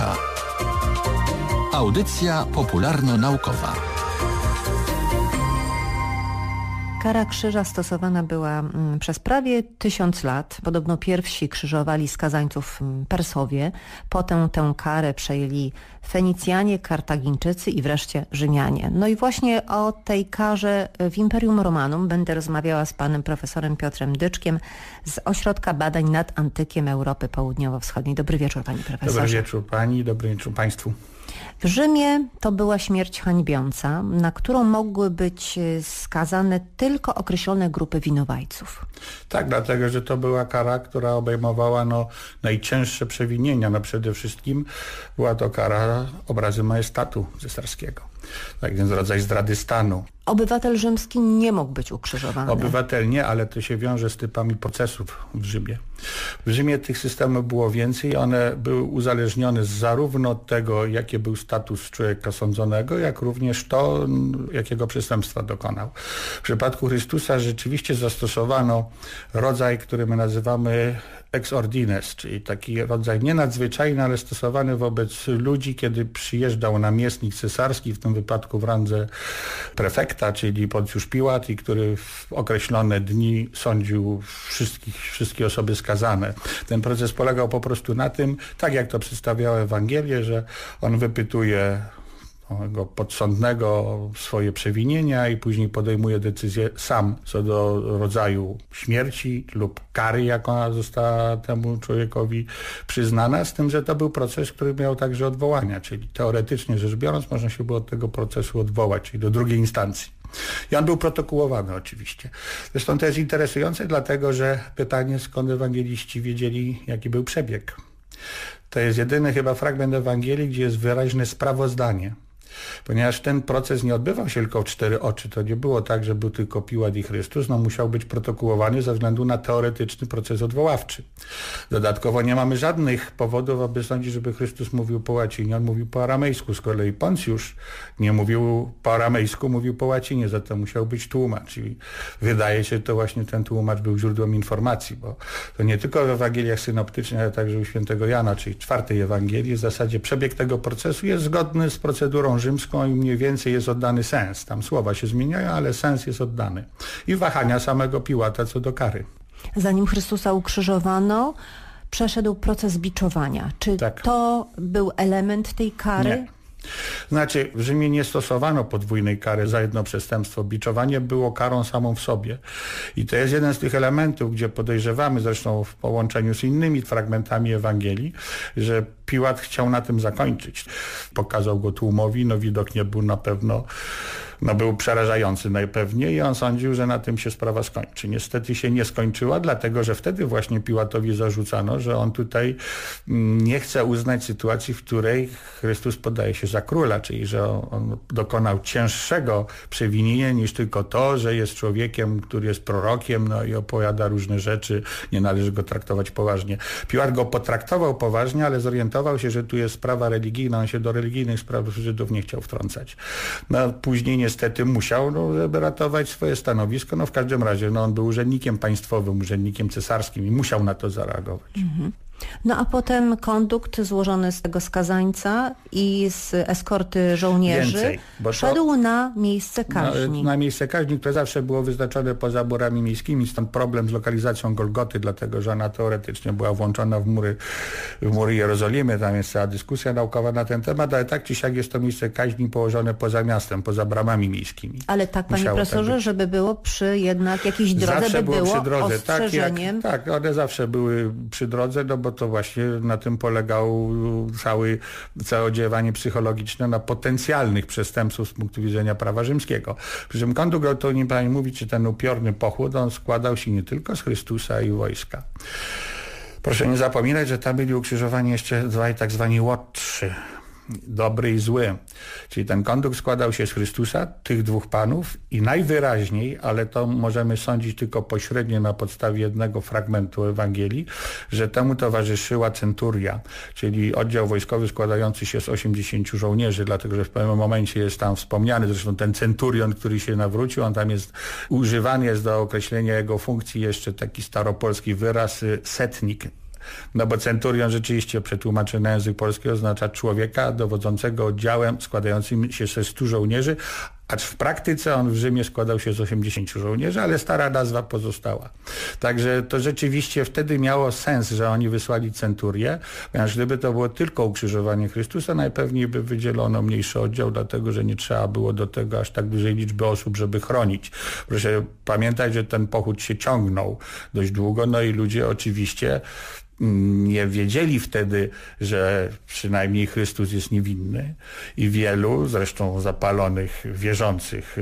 ucha. Audycja popularno-naukowa. Kara krzyża stosowana była przez prawie 1000 lat. Podobno pierwsi krzyżowali skazańców Persowie. Potem tę karę przejęli Fenicjanie, Kartagińczycy i wreszcie Rzymianie. No i właśnie o tej karze w Imperium Romanum będę rozmawiała z panem profesorem Piotrem Dyczkiem z Ośrodka Badań nad Antykiem Europy Południowo-Wschodniej. Dobry wieczór, panie profesorze. Dobry wieczór pani, dobry wieczór państwu. W Rzymie to była śmierć hańbiąca, na którą mogły być skazane tylko określone grupy winowajców. Tak, dlatego, że to była kara, która obejmowała najcięższe przewinienia. Przede wszystkim była to kara obrazy majestatu cesarskiego. Tak więc rodzaj zdrady stanu. Obywatel rzymski nie mógł być ukrzyżowany. Obywatel nie, ale to się wiąże z typami procesów w Rzymie. W Rzymie tych systemów było więcej. One były uzależnione zarówno od tego, jaki był status człowieka sądzonego, jak również to, jakiego przestępstwa dokonał. W przypadku Chrystusa rzeczywiście zastosowano rodzaj, który my nazywamy ex ordines, czyli taki rodzaj nie nadzwyczajny, ale stosowany wobec ludzi, kiedy przyjeżdżał namiestnik cesarski, w tym wypadku w randze prefekta, czyli Poncjusz Piłat, i który w określone dni sądził wszystkie osoby skazane. Ten proces polegał po prostu na tym, tak jak to przedstawiała Ewangelie, że on wypytuje podsądnego swoje przewinienia i później podejmuje decyzję sam co do rodzaju śmierci lub kary, jaka została temu człowiekowi przyznana, z tym, że to był proces, który miał także odwołania, czyli teoretycznie rzecz biorąc można się było od tego procesu odwołać, czyli do drugiej instancji. I on był protokołowany oczywiście. Zresztą to jest interesujące, dlatego że pytanie, skąd ewangeliści wiedzieli, jaki był przebieg. To jest jedyny chyba fragment Ewangelii, gdzie jest wyraźne sprawozdanie. Ponieważ ten proces nie odbywał się tylko w 4 oczy. To nie było tak, że był tylko Piłat i Chrystus. Musiał być protokołowany ze względu na teoretyczny proces odwoławczy. Dodatkowo nie mamy żadnych powodów, aby sądzić, żeby Chrystus mówił po łacinie. On mówił po aramejsku. Z kolei Poncjusz nie mówił po aramejsku, mówił po łacinie. Zatem musiał być tłumacz. I wydaje się, że to właśnie ten tłumacz był źródłem informacji, bo to nie tylko w Ewangeliach synoptycznych, ale także u świętego Jana, czyli 4 Ewangelii, w zasadzie przebieg tego procesu jest zgodny z procedurą rzymską i mniej więcej jest oddany sens. Tam słowa się zmieniają, ale sens jest oddany. I wahania samego Piłata co do kary. Zanim Chrystusa ukrzyżowano, przeszedł proces biczowania. Czy to był element tej kary? Nie. Znaczy, w Rzymie nie stosowano podwójnej kary za jedno przestępstwo. Biczowanie było karą samą w sobie. I to jest jeden z tych elementów, gdzie podejrzewamy, zresztą w połączeniu z innymi fragmentami Ewangelii, że Piłat chciał na tym zakończyć. Pokazał go tłumowi, widok nie był na pewno, był przerażający najpewniej i on sądził, że na tym się sprawa skończy. Niestety się nie skończyła, dlatego że wtedy właśnie Piłatowi zarzucano, że on tutaj nie chce uznać sytuacji, w której Chrystus podaje się za króla, czyli że on dokonał cięższego przewinienia niż tylko to, że jest człowiekiem, który jest prorokiem, i opowiada różne rzeczy, nie należy go traktować poważnie. Piłat go potraktował poważnie, ale zorientował się, że tu jest sprawa religijna, on się do religijnych spraw Żydów nie chciał wtrącać. Później niestety musiał, żeby ratować swoje stanowisko. W każdym razie on był urzędnikiem państwowym, urzędnikiem cesarskim i musiał na to zareagować. Mhm. A potem kondukt złożony z tego skazańca i z eskorty żołnierzy szedł na miejsce kaźni. Na miejsce kaźni, które zawsze było wyznaczone poza murami miejskimi. Stąd problem z lokalizacją Golgoty, dlatego że ona teoretycznie była włączona w mury Jerozolimy. Tam jest cała dyskusja naukowa na ten temat, ale tak czy siak jest to miejsce kaźni położone poza miastem, poza bramami miejskimi. Ale tak, panie profesorze, żeby było przy jednak jakiejś drodze, zawsze by było przy drodze. ostrzeżeniem. Tak, one zawsze były przy drodze, bo to właśnie na tym polegał całe oddziaływanie psychologiczne na potencjalnych przestępców z punktu widzenia prawa rzymskiego. Przy czym kondukt, to nie pani mówi, czy ten upiorny pochód, on składał się nie tylko z Chrystusa i wojska. Proszę nie zapominać, że tam byli ukrzyżowani jeszcze dwaj tak zwani łotrzy. Dobry i zły. Czyli ten kondukt składał się z Chrystusa, tych 2 panów i najwyraźniej, ale to możemy sądzić tylko pośrednio na podstawie jednego fragmentu Ewangelii, że temu towarzyszyła centuria, czyli oddział wojskowy składający się z 80 żołnierzy, dlatego że w pewnym momencie jest tam wspomniany, zresztą ten centurion, który się nawrócił, on tam jest używany jest do określenia jego funkcji jeszcze taki staropolski wyraz setnik. No bo centurion rzeczywiście przetłumaczony na język polski oznacza człowieka dowodzącego oddziałem składającym się ze 100 żołnierzy, acz w praktyce on w Rzymie składał się z 80 żołnierzy, ale stara nazwa pozostała. Także to rzeczywiście wtedy miało sens, że oni wysłali centurię, ponieważ gdyby to było tylko ukrzyżowanie Chrystusa, najpewniej by wydzielono mniejszy oddział, dlatego że nie trzeba było do tego aż tak dużej liczby osób, żeby chronić. Proszę pamiętać, że ten pochód się ciągnął dość długo, no i ludzie oczywiście nie wiedzieli wtedy, że przynajmniej Chrystus jest niewinny i wielu, zresztą zapalonych, wierzących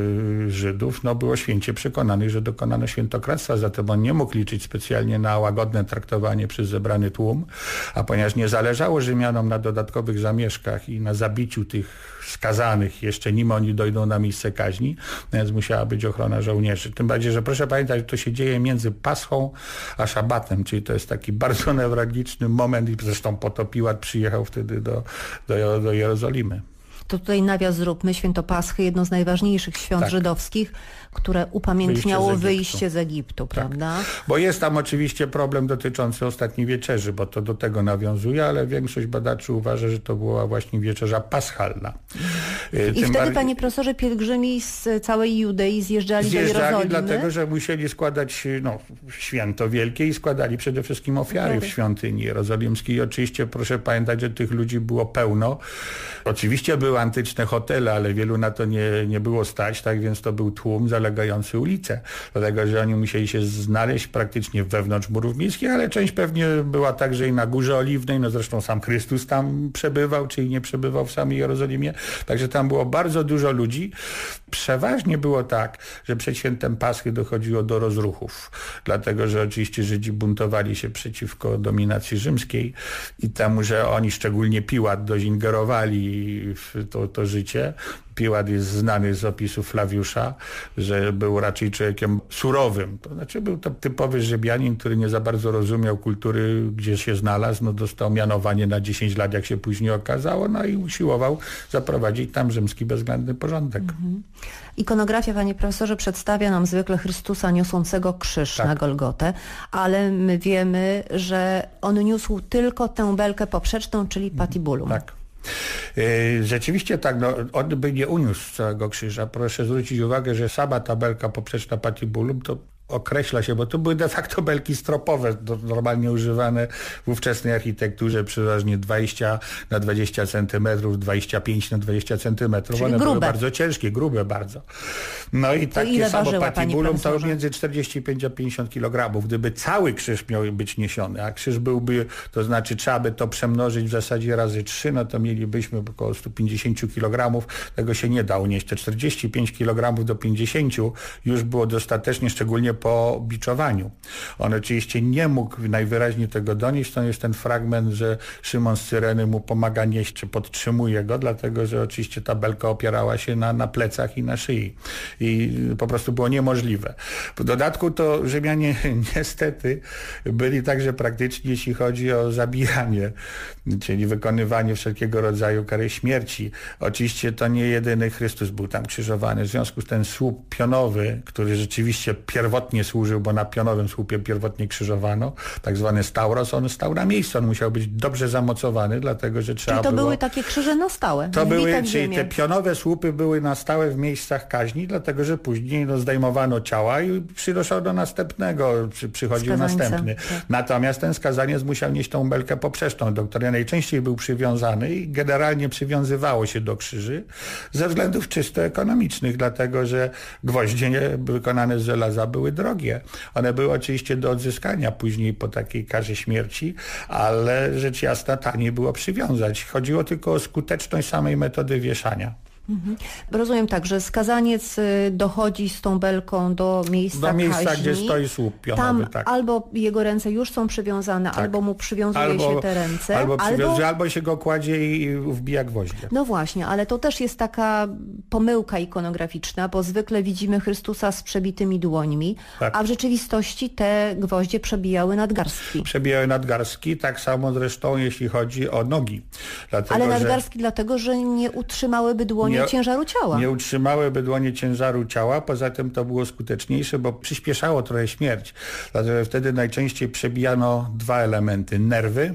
Żydów, było święcie przekonanych, że dokonano świętokradztwa, zatem on nie mógł liczyć specjalnie na łagodne traktowanie przez zebrany tłum, a ponieważ nie zależało Rzymianom na dodatkowych zamieszkach i na zabiciu tych skazanych, jeszcze nim oni dojdą na miejsce kaźni, więc musiała być ochrona żołnierzy. Tym bardziej, że proszę pamiętać, że to się dzieje między Paschą a Szabatem, czyli to jest taki bardzo newralgiczny moment i zresztą po to Piłat przyjechał wtedy do Jerozolimy. To tutaj nawias zróbmy. Święto Paschy, jedno z najważniejszych świąt żydowskich, które upamiętniało wyjście z Egiptu, prawda? Bo jest tam oczywiście problem dotyczący ostatniej wieczerzy, bo to do tego nawiązuje, ale większość badaczy uważa, że to była właśnie wieczerza paschalna. I wtedy, panie profesorze, pielgrzymi z całej Judei zjeżdżali do Jerozolimy? Dlatego, że musieli składać święto wielkie i składali przede wszystkim ofiary w świątyni jerozolimskiej. I oczywiście proszę pamiętać, że tych ludzi było pełno. Oczywiście były antyczne hotele, ale wielu na to nie było stać, tak więc to był tłum zalegający ulice. Dlatego, że oni musieli się znaleźć praktycznie wewnątrz murów miejskich, ale część pewnie była także i na Górze Oliwnej, zresztą sam Chrystus tam przebywał, czyli nie przebywał w samej Jerozolimie. Także tam było bardzo dużo ludzi. Przeważnie było tak, że przed świętem Paschy dochodziło do rozruchów, dlatego, że oczywiście Żydzi buntowali się przeciwko dominacji rzymskiej i temu, że oni, szczególnie Piłat, dość ingerowali w to życie. Piłat jest znany z opisów Flawiusza, że był raczej człowiekiem surowym. To znaczy był to typowy Rzymianin, który nie za bardzo rozumiał kultury, gdzie się znalazł. Dostał mianowanie na 10 lat, jak się później okazało, i usiłował zaprowadzić tam rzymski bezwzględny porządek. Ikonografia, panie profesorze, przedstawia nam zwykle Chrystusa niosącego krzyż na Golgotę, ale my wiemy, że on niósł tylko tę belkę poprzeczną, czyli patibulum. Tak. Rzeczywiście tak, on by nie uniósł całego krzyża. Proszę zwrócić uwagę, że sama ta belka poprzeczna patibulum to określa się, bo to były de facto belki stropowe, normalnie używane w ówczesnej architekturze, przeważnie 20 na 20 cm, 25 na 20 cm. One były bardzo ciężkie, grube bardzo. I takie samo patibulum to między 45 a 50 kg. Gdyby cały krzyż miał być niesiony, a krzyż byłby, to znaczy trzeba by to przemnożyć w zasadzie razy 3, to mielibyśmy około 150 kg. Tego się nie da unieść. Te 45 kg do 50 już było dostatecznie, szczególnie po biczowaniu. On oczywiście nie mógł najwyraźniej tego donieść. To jest ten fragment, że Szymon z Cyreny mu pomaga nieść, czy podtrzymuje go, dlatego, że oczywiście ta belka opierała się na plecach i na szyi. I po prostu było niemożliwe. W dodatku to Rzymianie niestety byli także praktyczni, jeśli chodzi o zabijanie, czyli wykonywanie wszelkiego rodzaju kary śmierci. Oczywiście to nie jedyny Chrystus był tam krzyżowany. W związku z tym słup pionowy, który rzeczywiście pierwotnie służył, bo na pionowym słupie pierwotnie krzyżowano, tak zwany stauros, on stał na miejscu, on musiał być dobrze zamocowany, dlatego, że trzeba było... Czyli to były takie krzyże na stałe. Czyli te pionowe słupy były na stałe w miejscach kaźni, dlatego, że później zdejmowano ciała i przynoszono następnego, przychodził następny. Tak. Natomiast ten skazaniec musiał nieść tą belkę poprzeczną, do której najczęściej był przywiązany i generalnie przywiązywało się do krzyży ze względów czysto ekonomicznych, dlatego, że gwoździe wykonane z żelaza były drogie. One były oczywiście do odzyskania później po takiej karze śmierci, ale rzecz jasna taniej było przywiązać. Chodziło tylko o skuteczność samej metody wieszania. Rozumiem tak, że skazaniec dochodzi z tą belką do miejsca kaźni, gdzie stoi słup pionowy. Tam albo jego ręce już są przywiązane, albo mu przywiązuje się te ręce. Albo się go kładzie i wbija gwoździe. No właśnie, ale to też jest taka pomyłka ikonograficzna, bo zwykle widzimy Chrystusa z przebitymi dłońmi, a w rzeczywistości te gwoździe przebijały nadgarstki. Przebijały nadgarstki, tak samo zresztą jeśli chodzi o nogi. Ale nadgarstki dlatego, że nie utrzymałyby dłoni dłonie ciężaru ciała. Nie utrzymałyby dłonie ciężaru ciała, poza tym to było skuteczniejsze, bo przyspieszało trochę śmierć. Dlatego wtedy najczęściej przebijano dwa elementy, nerwy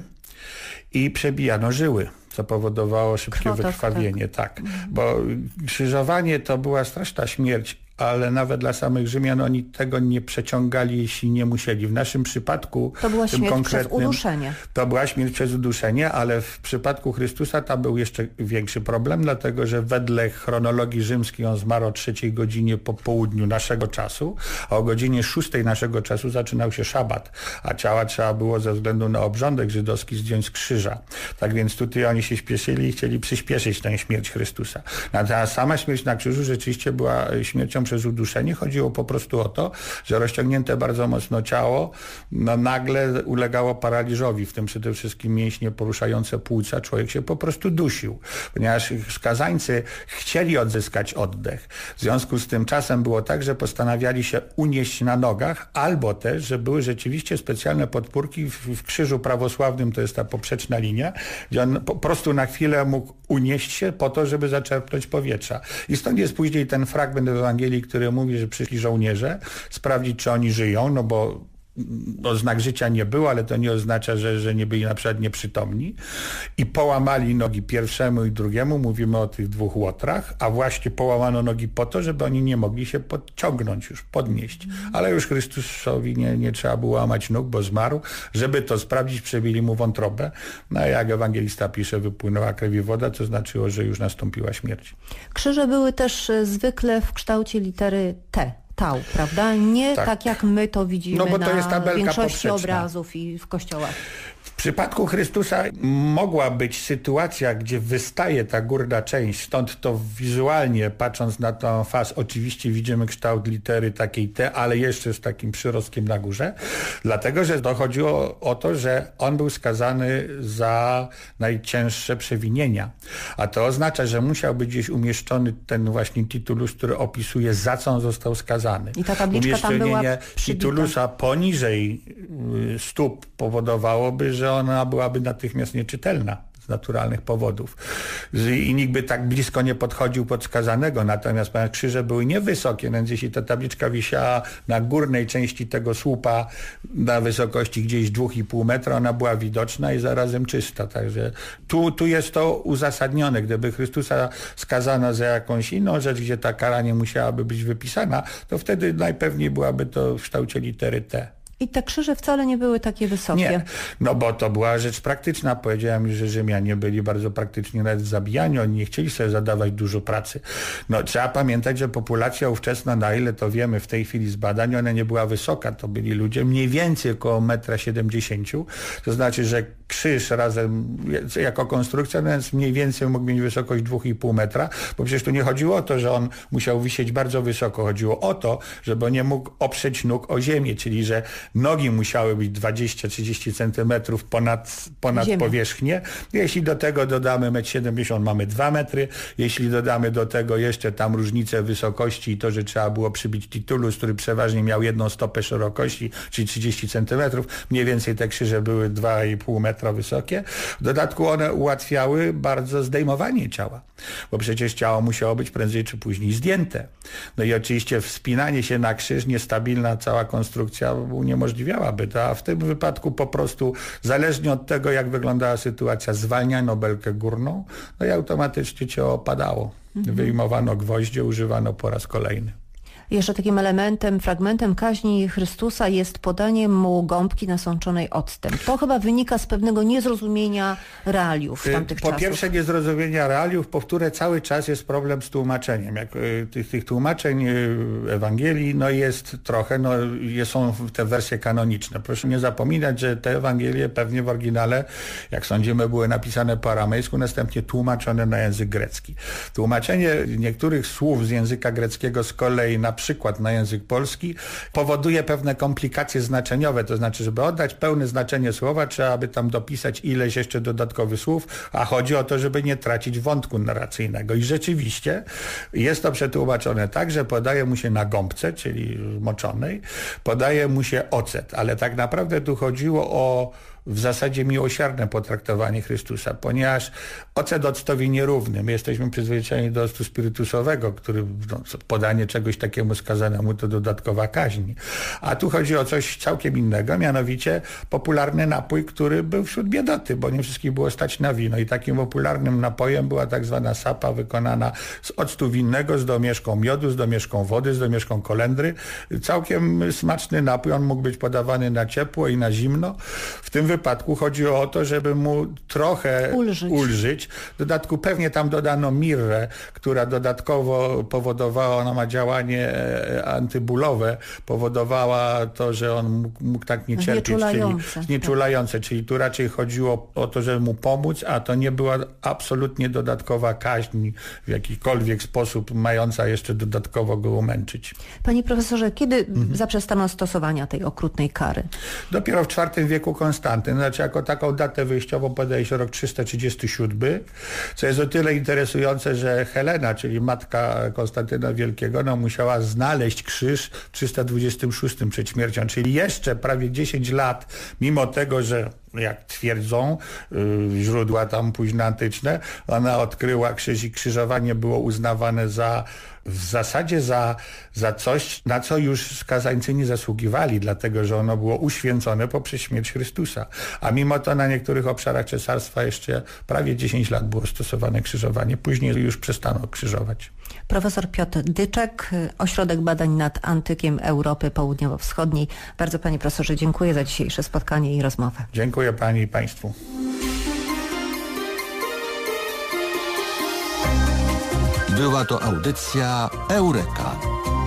i przebijano żyły, co powodowało szybkie wykrwawienie. Tak. Bo krzyżowanie to była straszna śmierć, ale nawet dla samych Rzymian oni tego nie przeciągali, jeśli nie musieli. W naszym przypadku... To była śmierć przez uduszenie. To była śmierć przez uduszenie, ale w przypadku Chrystusa tam był jeszcze większy problem, dlatego że wedle chronologii rzymskiej on zmarł o 3 godzinie po południu naszego czasu, a o godzinie 6 naszego czasu zaczynał się szabat, a ciała trzeba było ze względu na obrządek żydowski zdjąć z krzyża. Tak więc tutaj oni się śpieszyli i chcieli przyspieszyć tę śmierć Chrystusa. Natomiast sama śmierć na krzyżu rzeczywiście była śmiercią przez uduszenie. Chodziło po prostu o to, że rozciągnięte bardzo mocno ciało nagle ulegało paraliżowi, w tym przede wszystkim mięśnie poruszające płuca. Człowiek się po prostu dusił, ponieważ skazańcy chcieli odzyskać oddech. W związku z tym czasem było tak, że postanawiali się unieść na nogach, albo też, że były rzeczywiście specjalne podpórki w krzyżu prawosławnym, to jest ta poprzeczna linia, gdzie on po prostu na chwilę mógł unieść się po to, żeby zaczerpnąć powietrza. I stąd jest później ten fragment w Ewangelii, który mówi, że przyszli żołnierze sprawdzić, czy oni żyją, no bo oznak życia nie było, ale to nie oznacza, że nie byli na przykład nieprzytomni, i połamali nogi pierwszemu i drugiemu, mówimy o tych dwóch łotrach, a właśnie połamano nogi po to, żeby oni nie mogli się podciągnąć już, podnieść. Ale już Chrystusowi nie trzeba było łamać nóg, bo zmarł. Żeby to sprawdzić, przebili mu wątrobę. No a jak ewangelista pisze, wypłynęła krew i woda, to znaczyło, że już nastąpiła śmierć. Krzyże były też zwykle w kształcie litery T. Tau, prawda? Nie tak jak my to widzimy, no bo to jest tabelka większości poprzeczna. Obrazów i w kościołach. W przypadku Chrystusa mogła być sytuacja, gdzie wystaje ta górna część, stąd to wizualnie, patrząc na tą faz, oczywiście widzimy kształt litery takiej T, ale jeszcze z takim przyrostkiem na górze, dlatego, że dochodziło o to, że on był skazany za najcięższe przewinienia, a to oznacza, że musiał być gdzieś umieszczony ten właśnie titulus, który opisuje, za co on został skazany. I ta tabliczka tam była przybita. Titulusa poniżej stóp powodowałoby, że ona byłaby natychmiast nieczytelna z naturalnych powodów. I nikt by tak blisko nie podchodził pod skazanego, natomiast krzyże były niewysokie, więc jeśli ta tabliczka wisiała na górnej części tego słupa na wysokości gdzieś 2,5 metra, ona była widoczna i zarazem czysta. Także tu jest to uzasadnione. Gdyby Chrystusa skazano za jakąś inną rzecz, gdzie ta kara nie musiałaby być wypisana, to wtedy najpewniej byłaby to w kształcie litery T. I te krzyże wcale nie były takie wysokie. Nie, no bo to była rzecz praktyczna. Powiedziałem już, że Rzymianie byli bardzo praktyczni nawet w zabijaniu. Oni nie chcieli sobie zadawać dużo pracy. No trzeba pamiętać, że populacja ówczesna, na ile to wiemy w tej chwili z badań, ona nie była wysoka. To byli ludzie mniej więcej około 1,70 m. To znaczy, że krzyż razem jako konstrukcja, no więc mniej więcej mógł mieć wysokość 2,5 metra, bo przecież tu nie chodziło o to, że on musiał wisieć bardzo wysoko. Chodziło o to, żeby on nie mógł oprzeć nóg o ziemię, czyli że nogi musiały być 20-30 centymetrów ponad powierzchnię. Jeśli do tego dodamy 1,70 m, mamy 2 metry. Jeśli dodamy do tego jeszcze tam różnicę wysokości i to, że trzeba było przybić titulus, który przeważnie miał jedną stopę szerokości, czyli 30 centymetrów, mniej więcej te krzyże były 2,5 metra wysokie. W dodatku one ułatwiały bardzo zdejmowanie ciała, bo przecież ciało musiało być prędzej czy później zdjęte. No i oczywiście wspinanie się na krzyż, niestabilna cała konstrukcja uniemożliwiałaby to, a w tym wypadku po prostu zależnie od tego, jak wyglądała sytuacja, zwalniano belkę górną, no i automatycznie ciało opadało. Wyjmowano gwoździe, używano po raz kolejny. Jeszcze takim fragmentem kaźni Chrystusa jest podanie mu gąbki nasączonej octem. To chyba wynika z pewnego niezrozumienia realiów tamtych czasów. Po pierwsze niezrozumienia realiów, po wtóre cały czas jest problem z tłumaczeniem. Tych tłumaczeń Ewangelii jest trochę, są te wersje kanoniczne. Proszę nie zapominać, że te Ewangelie pewnie w oryginale, jak sądzimy, były napisane po aramejsku, następnie tłumaczone na język grecki. Tłumaczenie niektórych słów z języka greckiego z kolei na przykład na język polski powoduje pewne komplikacje znaczeniowe, to znaczy, żeby oddać pełne znaczenie słowa, trzeba by tam dopisać ileś jeszcze dodatkowych słów, a chodzi o to, żeby nie tracić wątku narracyjnego. I rzeczywiście jest to przetłumaczone tak, że podaje mu się na gąbce, czyli moczonej, podaje mu się ocet, ale tak naprawdę tu chodziło o w zasadzie miłosierne potraktowanie Chrystusa, ponieważ ocet octowi nierówny. My jesteśmy przyzwyczajeni do octu spirytusowego, który podanie czegoś takiemu skazanemu to dodatkowa kaźń. A tu chodzi o coś całkiem innego, mianowicie popularny napój, który był wśród biedoty, bo nie wszystkich było stać na wino i takim popularnym napojem była tak zwana sapa wykonana z octu winnego, z domieszką miodu, z domieszką wody, z domieszką kolendry. Całkiem smaczny napój, on mógł być podawany na ciepło i na zimno. W tym wypadku chodziło o to, żeby mu trochę ulżyć. W dodatku pewnie tam dodano mirrę, która dodatkowo powodowała, ona ma działanie antybólowe, powodowała to, że on mógł tak nie cierpieć, znieczulające, czyli tu raczej chodziło o to, żeby mu pomóc, a to nie była absolutnie dodatkowa kaźń w jakikolwiek sposób mająca jeszcze dodatkowo go umęczyć. Panie profesorze, kiedy zaprzestano stosowania tej okrutnej kary? Dopiero w IV wieku Konstantyn, znaczy jako taką datę wyjściową podaje się rok 337, co jest o tyle interesujące, że Helena, czyli matka Konstantyna Wielkiego, musiała znaleźć krzyż w 326 przed śmiercią, czyli jeszcze prawie 10 lat, mimo tego, że jak twierdzą źródła tam późno antyczne, ona odkryła krzyż i krzyżowanie było uznawane w zasadzie za coś, na co już skazańcy nie zasługiwali, dlatego że ono było uświęcone poprzez śmierć Chrystusa. A mimo to na niektórych obszarach cesarstwa jeszcze prawie 10 lat było stosowane krzyżowanie. Później już przestano krzyżować. Profesor Piotr Dyczek, Ośrodek Badań nad Antykiem Europy Południowo-Wschodniej. Bardzo panie profesorze dziękuję za dzisiejsze spotkanie i rozmowę. Dziękuję pani i państwu. Była to audycja Eureka.